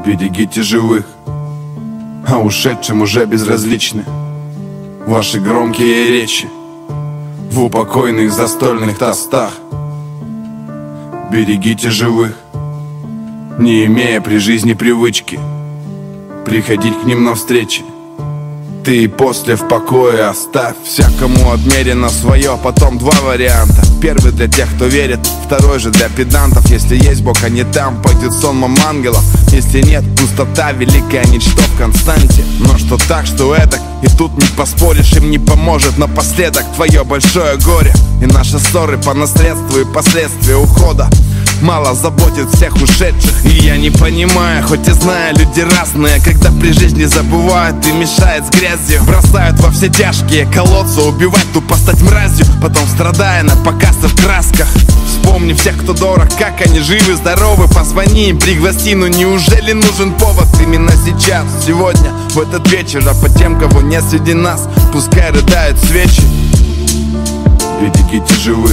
Берегите живых, а ушедшим уже безразличны ваши громкие речи в упокойных застольных тостах. Берегите живых, не имея при жизни привычки приходить к ним на встречи. Ты и после в покое оставь. Всякому отмерено свое, потом два варианта. Первый для тех, кто верит, второй же для педантов. Если есть Бог, а не там, пойдет сонмом ангелов. Если нет, пустота, великое ничто в константе. Но что так, что эдак, и тут не поспоришь, им не поможет напоследок твое большое горе и наши ссоры по наследству и последствия ухода. Мало заботит всех ушедших, и я не понимаю, хоть и знаю, люди разные, когда при жизни забывают и мешают с грязью, бросают во все тяжкие колодцы, убивать, тупо стать мразью, потом страдая на показ в красках. Вспомни всех, кто дорог, как они живы, здоровы, позвони им, пригласи, ну неужели нужен повод именно сейчас, сегодня, в этот вечер, а по тем, кого нет среди нас, пускай рыдают свечи. Берегите живых,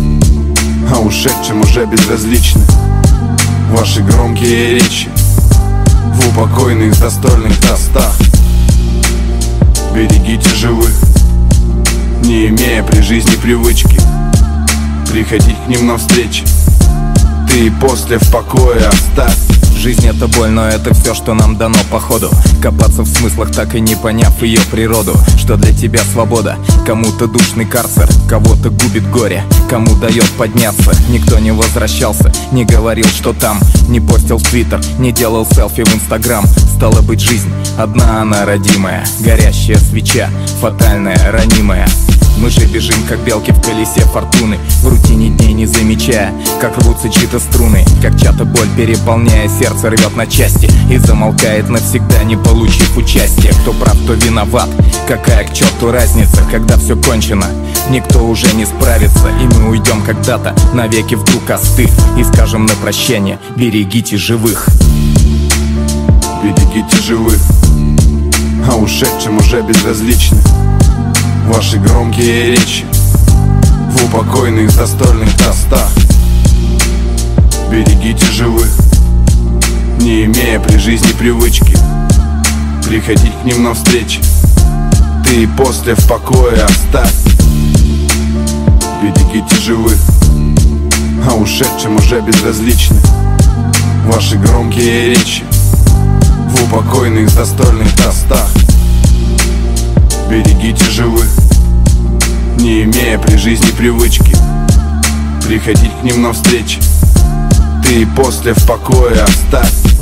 а ушедшим уже безразличны ваши громкие речи в упокойных застольных тостах. Берегите живых, не имея при жизни привычки приходить к ним на встречи. Ты и после в покое оставь. Жизнь — это боль, но это все, что нам дано по ходу. Копаться в смыслах, так и не поняв ее природу. Что для тебя свобода? Кому-то душный карцер, кого-то губит горе, кому дает подняться. Никто не возвращался, не говорил, что там, не постил в Твиттер, не делал селфи в Инстаграм. Стала быть жизнь, одна она родимая, горящая свеча, фатальная, ранимая. Мы же бежим, как белки в колесе фортуны, в рутине дней не замечая, как рвутся чьи-то струны, как чья-то боль, переполняя сердце, рвет на части и замолкает навсегда, не получив участия. Кто прав, кто виноват, какая к черту разница, когда все кончено, никто уже не справится, и мы уйдем когда-то, навеки вдруг остыв, и скажем на прощание: берегите живых. Берегите живых, а ушедшим уже безразличны ваши громкие речи в упокойных застольных тостах. Берегите живых, не имея при жизни привычки приходить к ним на встречи. Ты и после в покое оставь. Берегите живых, а ушедшим уже безразличны ваши громкие речи в упокойных застольных тостах. Берегите живых, не имея при жизни привычки приходить к ним на встречи. Ты и после в покое оставь.